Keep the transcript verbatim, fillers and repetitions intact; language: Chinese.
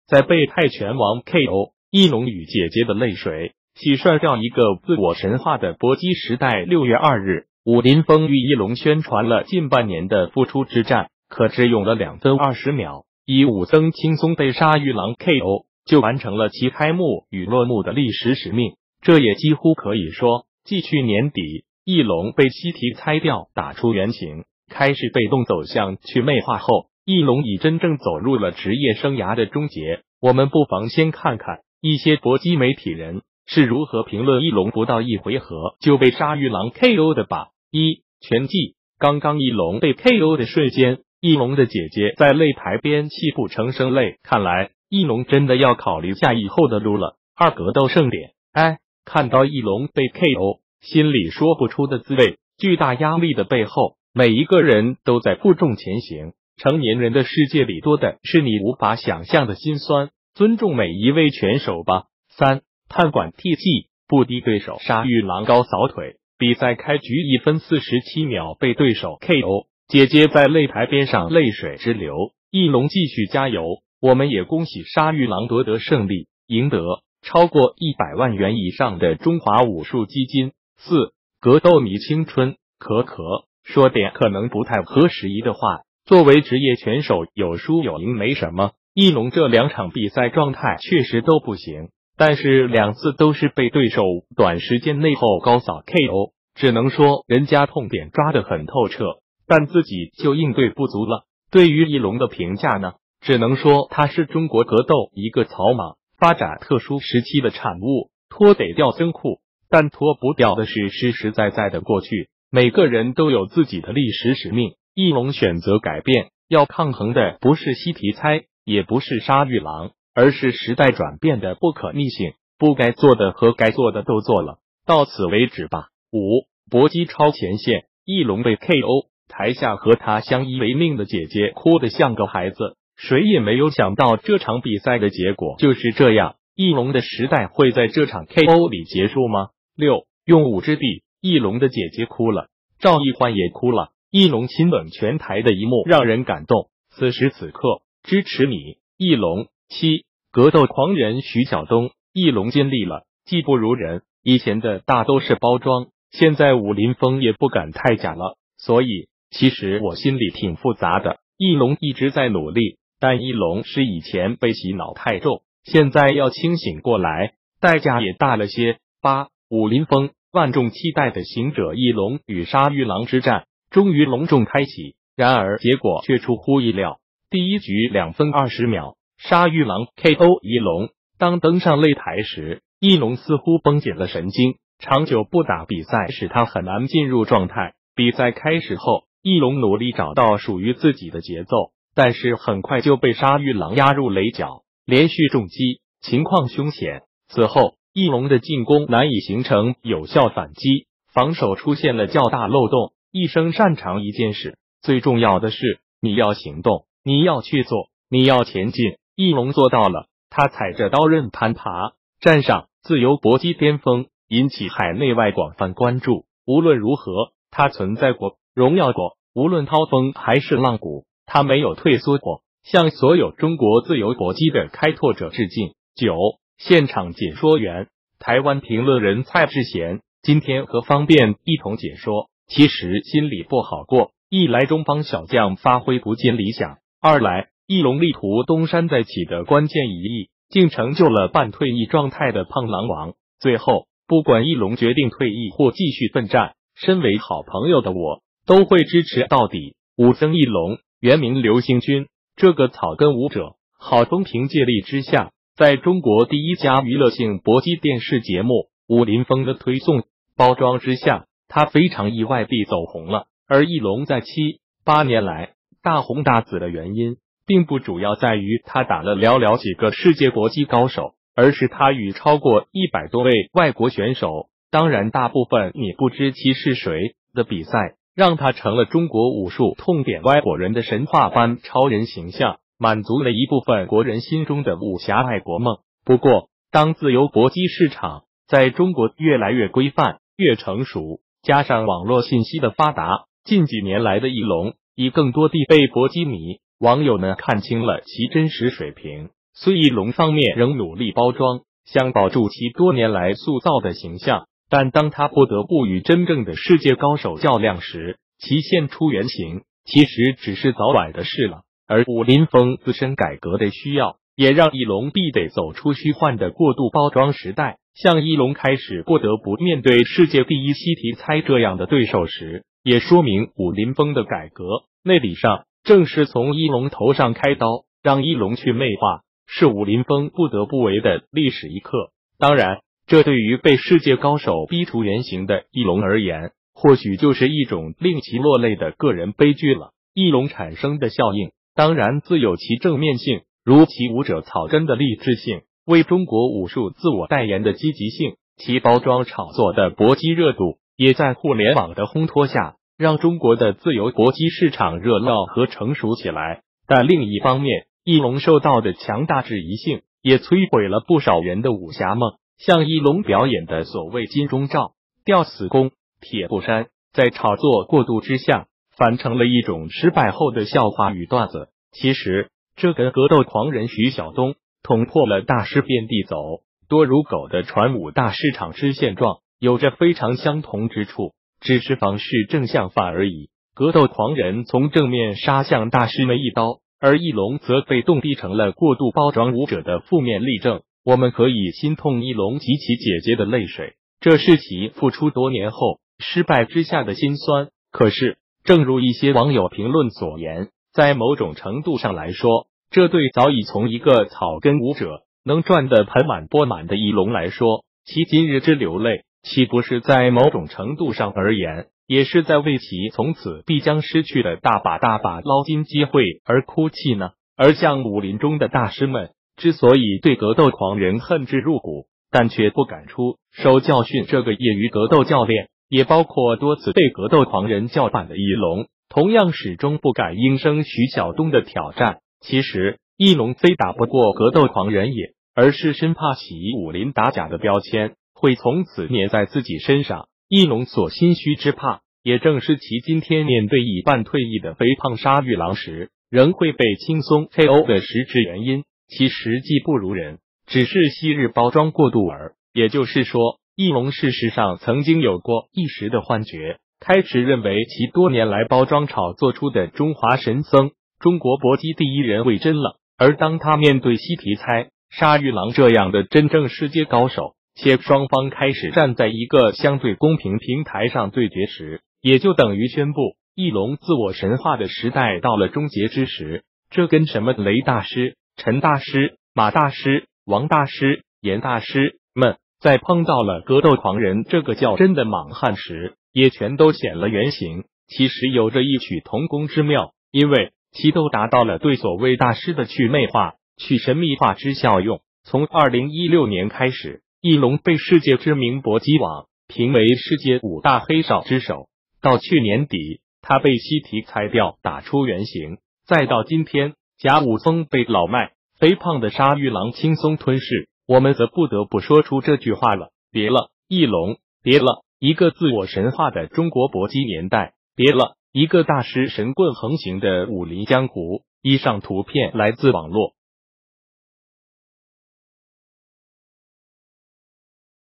在被泰拳王 K O 翼龙与姐姐的泪水，洗刷掉一个自我神话的搏击时代。六月二日，武林风与翼龙宣传了近半年的复出之战，可只用了两分二十秒，以武僧轻松被鲨鱼狼 K O 就完成了其开幕与落幕的历史使命。这也几乎可以说，继去年底翼龙被西提拆掉打出原形，开始被动走向去魅化后，翼龙已真正走入了职业生涯的终结。我们不妨先看看一些搏击媒体人是如何评论翼龙不到一回合就被鲨鱼狼 K O 的吧。一、拳技。刚刚翼龙被 K O 的瞬间，翼龙的姐姐在擂台边泣不成声泪，看来翼龙真的要考虑下以后的路了。二、格斗盛典。哎，看到翼龙被 K O， 心里说不出的滋味。巨大压力的背后，每一个人都在负重前行，成年人的世界里多的是你无法想象的辛酸。尊重每一位拳手吧。三、判管 T G 不敌对手，鲨鱼狼高扫腿。比赛开局一分四十七秒被对手 K O， 姐姐在擂台边上泪水直流。翼龙继续加油，我们也恭喜鲨鱼狼夺得胜利，赢得超过一百万元以上的中华武术基金。四、格斗迷青春。可可说点可能不太合时宜的话，作为职业拳手，有输有赢没什么。翼龙这两场比赛状态确实都不行，但是两次都是被对手短时间内后高扫 K O， 只能说人家痛点抓得很透彻，但自己就应对不足了。对于翼龙的评价呢，只能说他是中国格斗一个草莽发展特殊时期的产物，脱得掉增库，但脱不掉的是实实在在的过去。每个人都有自己的历史使命，翼龙选择改变，要抗衡的不是西提猜，也不是鲨鱼狼，而是时代转变的不可逆性，不该做的和该做的都做了，到此为止吧。五、搏击超前线。翼龙被 K O， 台下和他相依为命的姐姐哭得像个孩子，谁也没有想到这场比赛的结果就是这样。翼龙的时代会在这场 K O 里结束吗？六、用武之地。翼龙的姐姐哭了，赵奕欢也哭了，翼龙亲吻拳台的一幕让人感动。此时此刻，支持你，翼龙。七、格斗狂人徐晓东。翼龙尽力了，技不如人，以前的大都是包装，现在武林风也不敢太假了，所以其实我心里挺复杂的。翼龙一直在努力，但翼龙是以前被洗脑太重，现在要清醒过来，代价也大了些。八、武林风。万众期待的行者翼龙与鲨鱼狼之战终于隆重开启，然而结果却出乎意料。第一局两分二十秒，鲨鱼狼 K O 翼龙。当登上擂台时，翼龙似乎绷紧了神经，长久不打比赛使他很难进入状态。比赛开始后，翼龙努力找到属于自己的节奏，但是很快就被鲨鱼狼压入雷角，连续重击，情况凶险。此后翼龙的进攻难以形成有效反击，防守出现了较大漏洞。一生擅长一件事，最重要的是你要行动，你要去做，你要前进。翼龙做到了，他踩着刀刃攀爬，站上自由搏击巅峰，引起海内外广泛关注。无论如何，他存在过，荣耀过，无论涛峰还是浪谷，他没有退缩过，向所有中国自由搏击的开拓者致敬。九、现场解说员。台湾评论人蔡志贤今天和方便一同解说，其实心里不好过，一来中方小将发挥不尽理想，二来翼龙力图东山再起的关键一役，竟成就了半退役状态的胖狼王。最后不管翼龙决定退役或继续奋战，身为好朋友的我都会支持到底。武僧翼龙原名刘兴军，这个草根舞者好风凭借力之下，在中国第一家娱乐性搏击电视节目《武林风》的推送包装之下，他非常意外地走红了。而翼龙在七八年来大红大紫的原因，并不主要在于他打了寥寥几个世界搏击高手，而是他与超过一百多位外国选手，当然大部分你不知其是谁的比赛，让他成了中国武术痛点外国人的神话般超人形象，满足了一部分国人心中的武侠爱国梦。不过，当自由搏击市场在中国越来越规范、越成熟，加上网络信息的发达，近几年来的翼龙已更多地被搏击迷网友们看清了其真实水平。 虽翼龙方面仍努力包装，想保住其多年来塑造的形象，但当他不得不与真正的世界高手较量时，其现出原形其实只是早晚的事了。而武林风自身改革的需要，也让翼龙必得走出虚幻的过度包装时代。像翼龙开始不得不面对世界第一西题猜这样的对手时，也说明武林风的改革内里上正是从翼龙头上开刀，让翼龙去魅化，是武林风不得不为的历史一刻。当然，这对于被世界高手逼出原形的翼龙而言，或许就是一种令其落泪的个人悲剧了。翼龙产生的效应当然自有其正面性，如其武者草根的励志性，为中国武术自我代言的积极性，其包装炒作的搏击热度，也在互联网的烘托下，让中国的自由搏击市场热闹和成熟起来。但另一方面，翼龙受到的强大质疑性，也摧毁了不少人的武侠梦。像翼龙表演的所谓金钟罩、吊死功、铁布衫，在炒作过度之下，反成了一种失败后的笑话与段子。其实，这跟格斗狂人徐晓东捅破了大师遍地走，多如狗的传武大市场之现状有着非常相同之处，只是方式正相反而已。格斗狂人从正面杀向大师们一刀，而翼龙则被动逼成了过度包装武者的负面例证。我们可以心痛翼龙及其姐姐的泪水，这是其付出多年后失败之下的辛酸。可是，正如一些网友评论所言，在某种程度上来说，这对早已从一个草根武者能赚得盆满钵满的翼龙来说，其今日之流泪，岂不是在某种程度上而言，也是在为其从此必将失去的大把大把捞金机会而哭泣呢？而像武林中的大师们，之所以对格斗狂人恨之入骨，但却不敢出手教训这个业余格斗教练，也包括多次被格斗狂人叫板的翼龙，同样始终不敢应声徐晓东的挑战。其实，翼龙非打不过格斗狂人也，而是生怕其武林打假的标签会从此粘在自己身上。翼龙所心虚之怕，也正是其今天面对已半退役的肥胖鲨鱼狼时，仍会被轻松 K O 的实质原因。其实际不如人，只是昔日包装过度耳。也就是说，翼龙事实上曾经有过一时的幻觉，开始认为其多年来包装炒作出的中华神僧、中国搏击第一人为真了。而当他面对西皮猜、鲨鱼狼这样的真正世界高手，且双方开始站在一个相对公平平台上对决时，也就等于宣布翼龙自我神化的时代到了终结之时。这跟什么雷大师、陈大师、马大师、王大师、严大师们在碰到了格斗狂人这个较真的莽汉时，也全都显了原形。其实有着异曲同工之妙，因为其都达到了对所谓大师的去魅化、去神秘化之效用。从二零一六年开始，翼龙被世界知名搏击网评为世界五大黑哨之首，到去年底他被西提裁掉打出原形，再到今天甲午风被老迈肥胖的鲨鱼狼轻松吞噬，我们则不得不说出这句话了：别了，翼龙，别了，一个自我神化的中国搏击年代，别了，一个大师神棍横行的武林江湖。以上图片来自网络。